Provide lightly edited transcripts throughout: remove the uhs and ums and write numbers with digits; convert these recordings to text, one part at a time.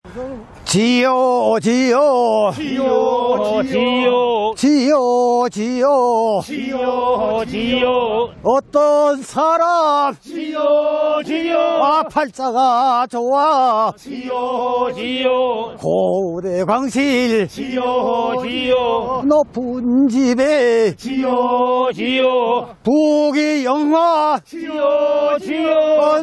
지요 지요 지요 지요 지요 지요 지요 지요 어떤 사람 지요 지요 팔자가 좋아 지요 지요 고대 광실 지요 지요 높은 집에 지요 지요 북이 영화 지요 지요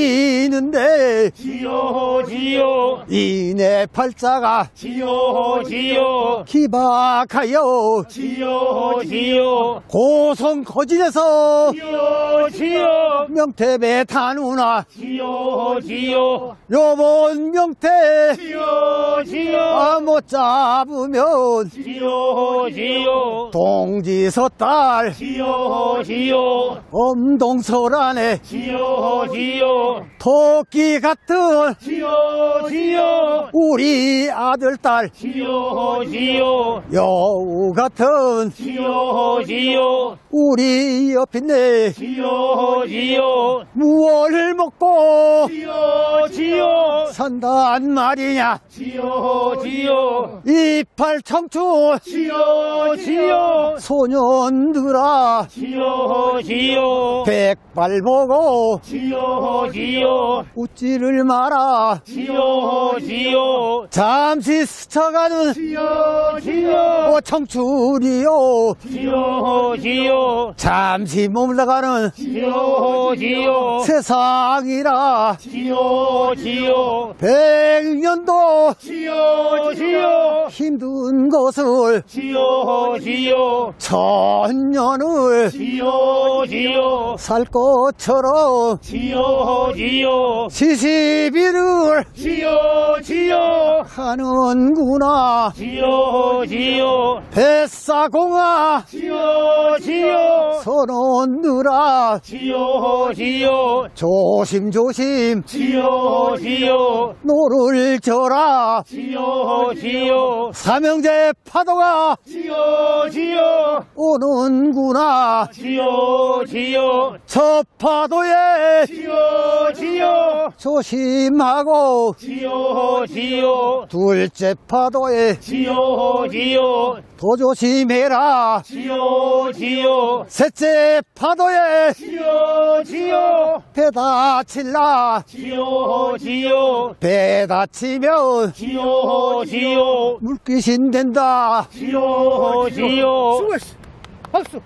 누리는데 지요 지요 이내 팔자가 지요 지요 기박하여 지요 지요 고성 거진에서 지요 지요 명태배 타누나 지요 지요 요번 명태 지요 지요 못 잡으면 지요 지요 동지서딸 지요 지요 엄동설안에 지요 지요 토끼 같은 지요 지요 우리 아들딸 지요 지요 여우 같은 지요 지요 우리 여핀네 지요 지요 무얼 먹고 지요 지요 산단 말이냐 지요 지요 이팔 청춘 지요 지요 소년들아 지요 지요 백발 보고 지요 지요 웃지를 마라 지요 지요 잠시 스쳐가는 지요 지요 청춘이요 지요 지요 잠시 머물러가는 지요 지요 세상이라 지요 지요 100년도 지요 지요 힘든 것을 지요 지요 천년을 지요 지요 살 것처럼 지요 지요 시시비를 지요 지요 하는구나 지요 지요 뱃사공아 지요 지요 선원들아 지요 지요 조심조심 지요 지요 노를 져라 지요 지요 삼형제 파도가 지요 지요 오는구나 지요 지요 저 파도에 지요 지요 조심하고 지요 지요 둘째 파도에 지요 지요 더 조심해라 지요 지요 셋째 파도에 지요 지요 배 다칠라 지요 지요 배 다치면 지요 지요 물귀신 된다 지요 지요 수고했어 박수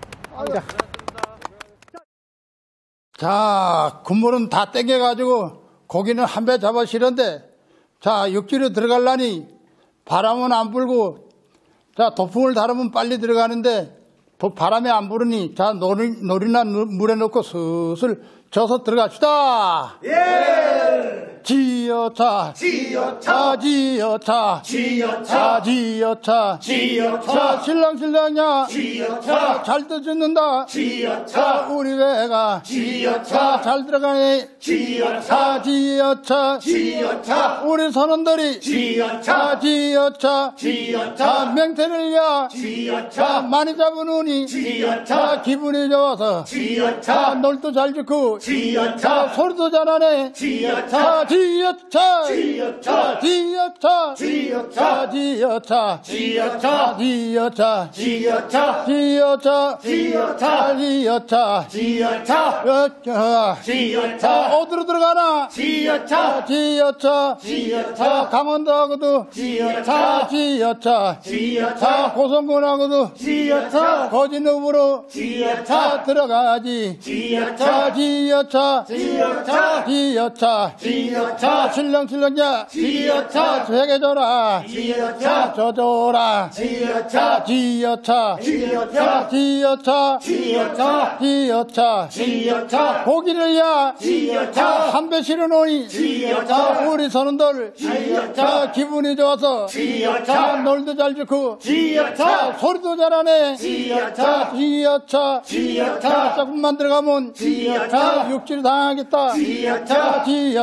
자, 군물은 다 땡겨가지고 고기는 한 배 잡아 실었는데, 자, 육지로 들어가려니 바람은 안 불고, 자, 도풍을 달으면 빨리 들어가는데, 바람이 안 부르니, 자, 놀이나 물에 넣고 슬슬 져서 들어갑시다. 예! 지여차, 지여차, 지여차, 지여차, 지여차, 지여차, 신랑이야, 지여차, 잘 떠주는다, 지여차, 우리 배가, 지여차, 잘 들어가네, 지여차, 지여차, 지여차, 우리 선원들이, 지여차, 지여차, 지여차, 명태를 야, 지여차, 많이 잡으느니, 지여차, 기분이 좋아서, 지여차, 놀도 잘 듣고, 지여차, 소리도 잘하네, 지여차, 지여차, 지여차, 지여차, 지여차, 지여차, 지여차, 지여차, 지여차, 지여차, 지여차, 지여차, 지여차, 지여차, 어디로 들어가나? 지여차, 지여차, 지여차, 강원도하고도 지여차, 지여차, 지여차, 고성군하고도 지여차, 거진읍으로 지여차 들어가야지. 지여차, 지여차, 지여차, 지여차, 지여차, 신랑야, 지여차, 새겨줘라, 지여차, 줘줘라, 지여차, 지여차, 지여차, 지여차, 지여차, 지여차, 지여차, 고기를 야, 지여차, 한 배 실어놓으니, 지여차, 우리 선원들, 지여차, 기분이 좋아서, 지여차, 놀도 잘 듣고, 지여차, 소리도 잘하네, 지여차, 지여차, 지여차, 조금만 들어가면, 지여차, 육지를 당하겠다, 지여차, 지여차,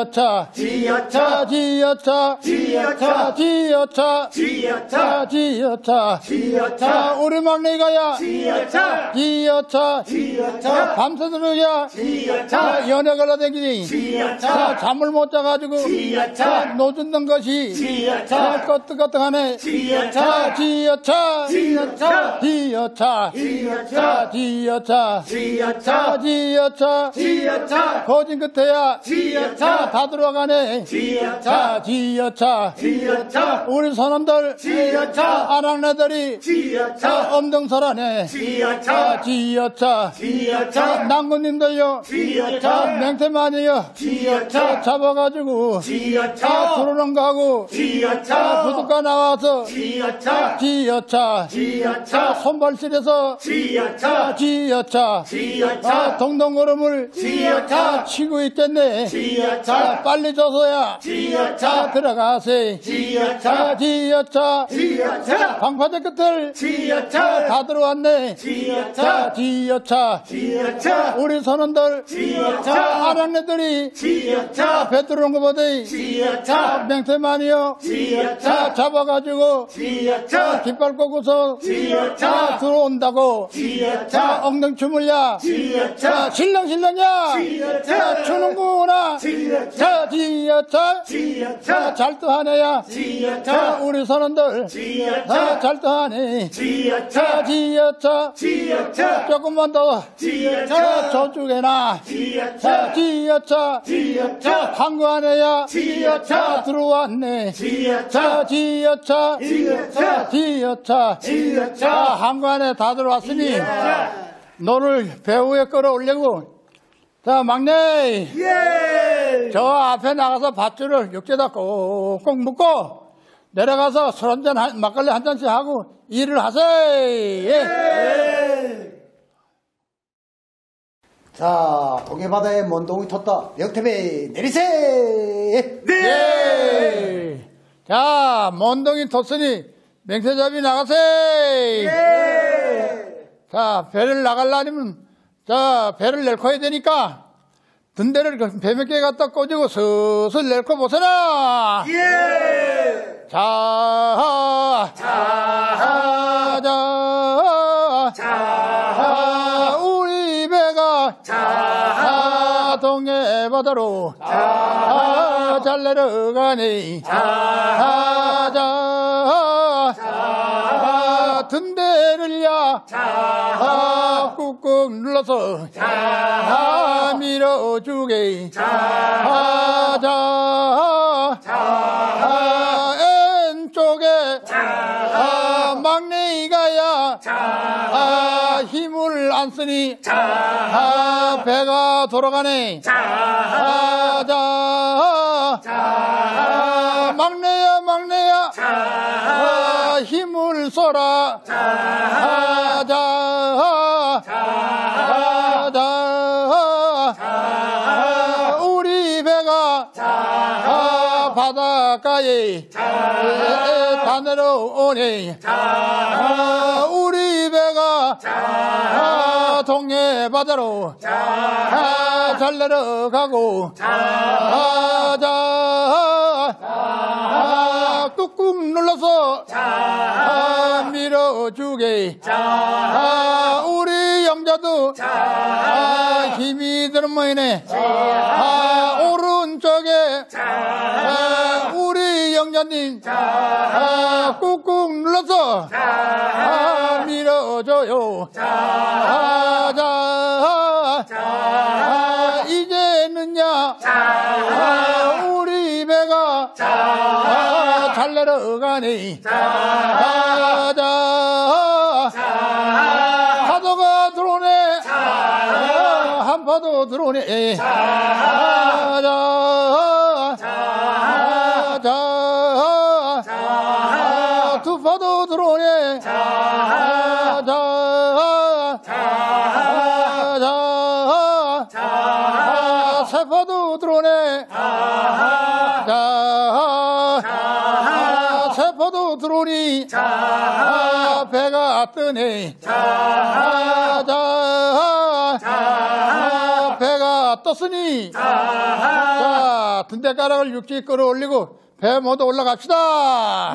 지어차 지어차 지어차 지어차 지어차 지어차 지어차 우리 막내가야 지어차 지어차 지어차 밤새도록이야 지어차 연애 걸어다니니 지어차 잠을 못 자가지고 지어차 노젓는 것이 지어차 끄떡끄떡하네 지어차 지어차 지어차 지어차 지어차 지어차 지어차 지어차 지어차 거진 끝에야 지어차 다 들어가네 지어차 지어차 지어차 우리 선원들 지어차 아랑네들이 지어차 엄정설하네 지어차 지어차 지어차 낭군님들요 지어차 맹태만이요 지어차 잡아가지고 지어차 들어오는 거하고 지어차 부둣가 나와서 지어차 지어차 지어차 손발실에서 지어차 지어차 지어차 동동걸음을 지어차 치고 있겠네 지어차 빨리 줘서야 지어차 들어가세 지어차 지어차 지어차 방파제 끝을 지어차 다 들어왔네 지어차 지어차 지어차 우리 선원들 지어차 아랑네들이 지어차 배 들어온 거보다 지어차 맹태만이요 지어차 잡아가지고 지어차 깃발 꽂고서 지어차 들어온다고 지어차 엉덩춤을야 지어차 신랑이야 지어차 추는구나 지어차 지어차 지어차 잘도하네야 지어차 우리 선원들 지어차 잘도하네 지어차 지어차 지어차 조금만 더 지어차 저쪽에나 지어차 지어차 지어차 한구하네야 지어차 들어왔네 지어차 지어차 지어차 지어차 지어차 한구안에 다 들어왔으니 너를 배후에 끌어올려고 자 막내 저 앞에 나가서 밧줄을 육지에다 꼭꼭 묶고 내려가서 술 한잔 막걸리 한 잔씩 하고 일을 하세요. 자, 동해바다에 먼동이 텄다. 명태배 내리세! 네. 자, 먼동이 텄으니 맹태잡이 나가세! 자, 배를 나가려면, 자, 배를 내려야 되니까, 등대를 배 몇 개 갖다 꽂고 슬슬 내려 보세라! 자, 우리 배가, 동해바다로, 잘 내려가네. 등대를야 꾹꾹 눌러서 밀어주게 왼쪽에 막내가야 힘을 안 쓰니 배가 돌아가네 막내야 힘을 써라 우리 배가 바닷가에 다 내려오네 우리 배가 동해바다로 잘 내려가고 꾹꾹 눌러서 밀어주게 우리 영자도 힘이 드는 모이네 오른쪽에 우리 영자님 꾹꾹 눌러서 밀어줘요 이제는야 우리 배가 잘 내려가네 파도가 들어오네 한파도 들어오네 두 파도 들어오네 세 파도 들어오네 세 파도 파도 들어오니 배가 뜨네 배가 떴으니 자 등대가락을 육지 끌어올리고 배 모두 올라갑시다.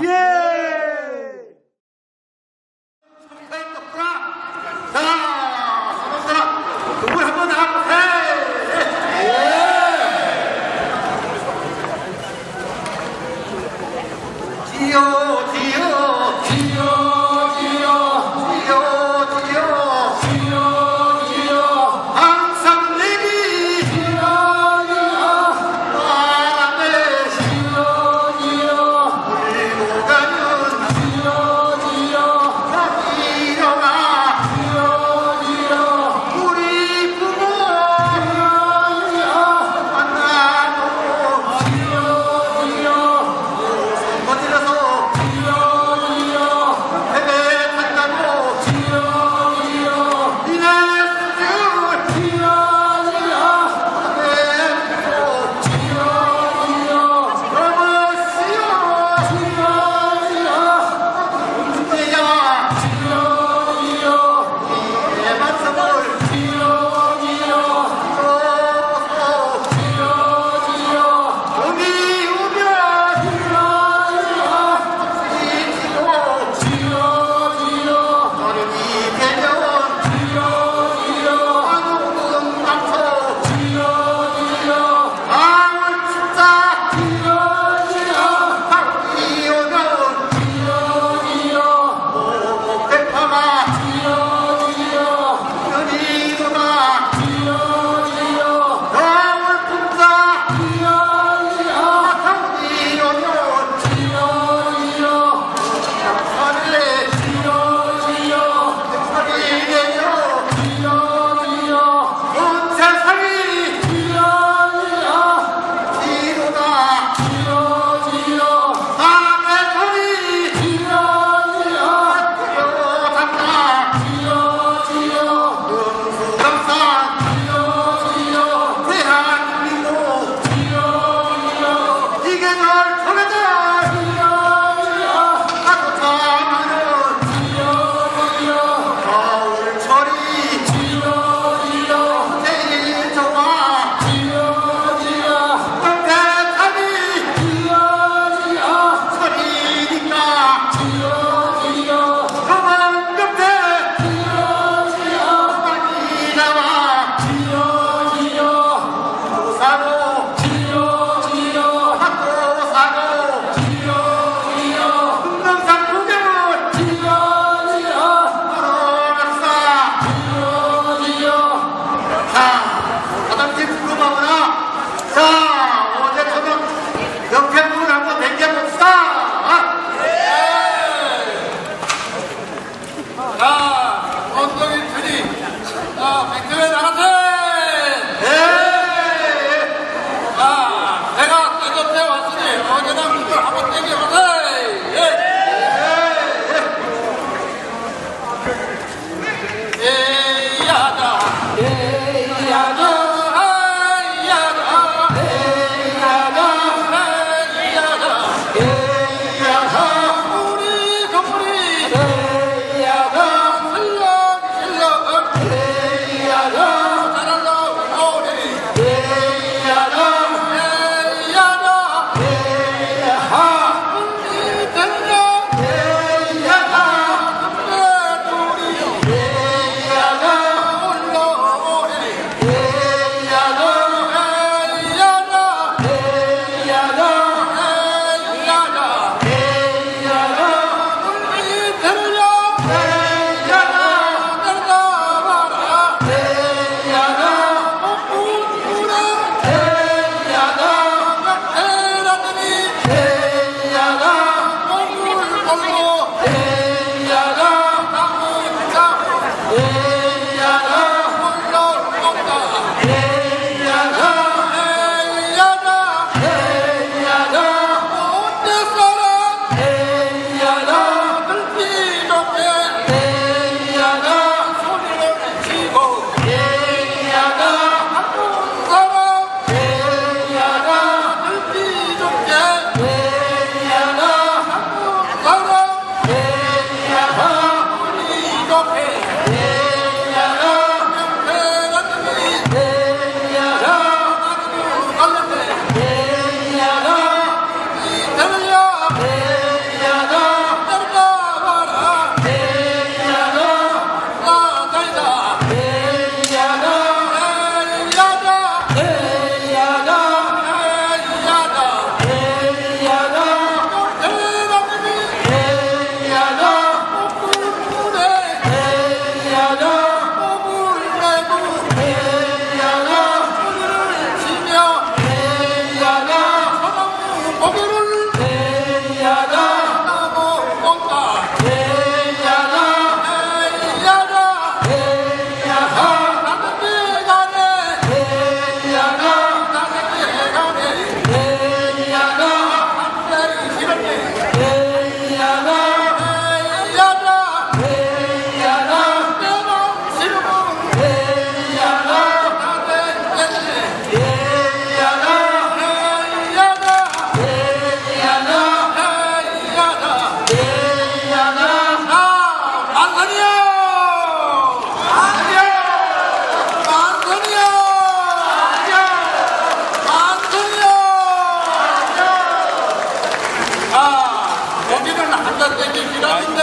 이러는데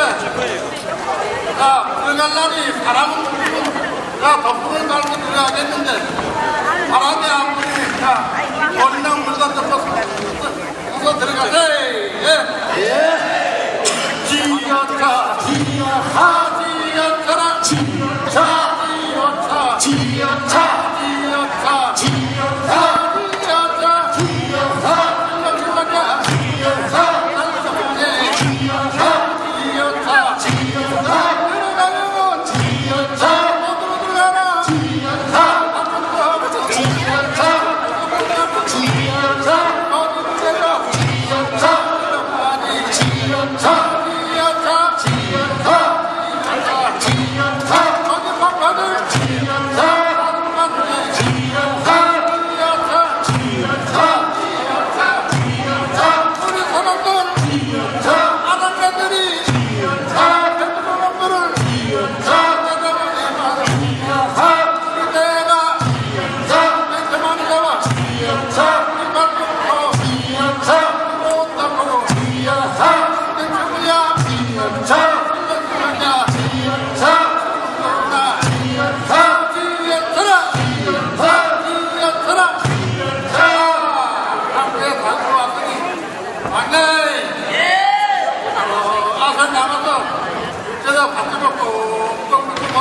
자 들어갈라니 바람은 불고 자 덕분을 달고 들어가겠는데 바람이 안 불으니까 머리랑 물건 덮어서 들어가세. 예. 지어차 지어차 지어차라 지어차 지어차 지어차 지어차 지어차 지어차 지어차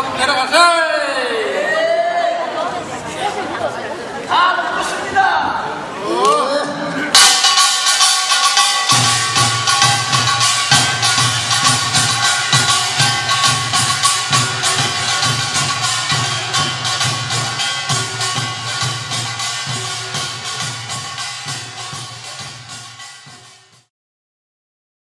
다 먹었습니다.